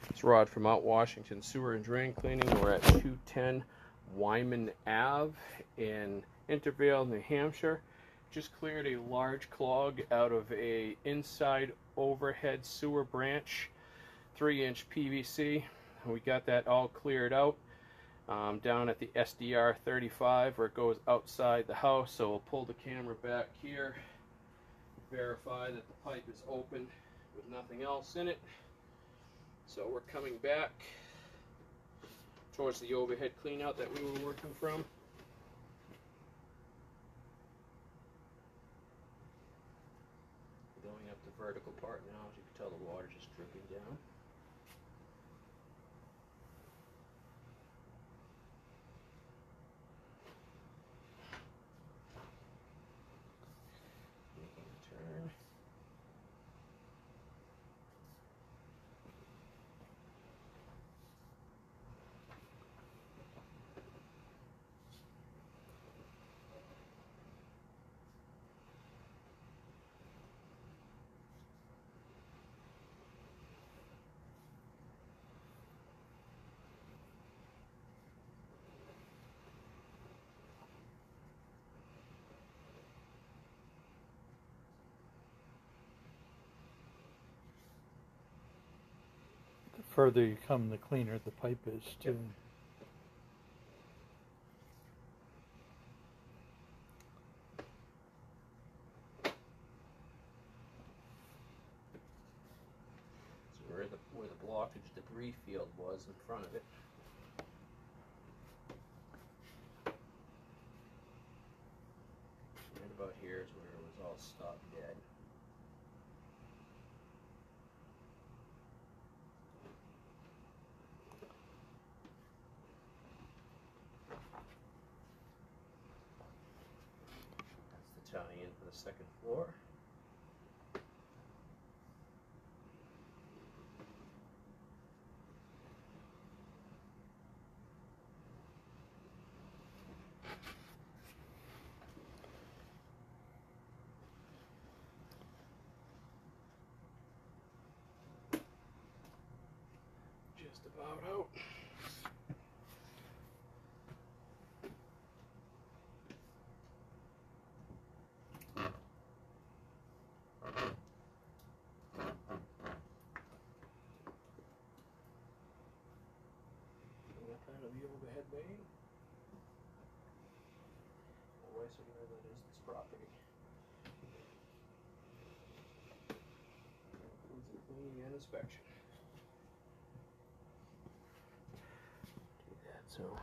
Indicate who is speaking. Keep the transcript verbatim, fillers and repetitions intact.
Speaker 1: It's Rod from Mount Washington Sewer and Drain Cleaning. We're at two ten Wyman Ave in Intervale, New Hampshire. Just cleared a large clog out of a inside overhead sewer branch, three inch P V C. We got that all cleared out um, down at the S D R thirty-five where it goes outside the house. So we'll pull the camera back here, verify that the pipe is open with nothing else in it. So we're coming back towards the overhead cleanout that we were working from. Going up the vertical part now, as you can tell the water just dripping down. Making a turn.
Speaker 2: The further you come, the cleaner the pipe is, too.
Speaker 1: Yep. So where the, where the blockage debris field was in front of it. Right about here is where it was all stopped dead. That's the tie-in for the second floor. Just about out. Left out of the overhead bay. Always so you know that is this property. Includes the cleaning and inspection. Do that so.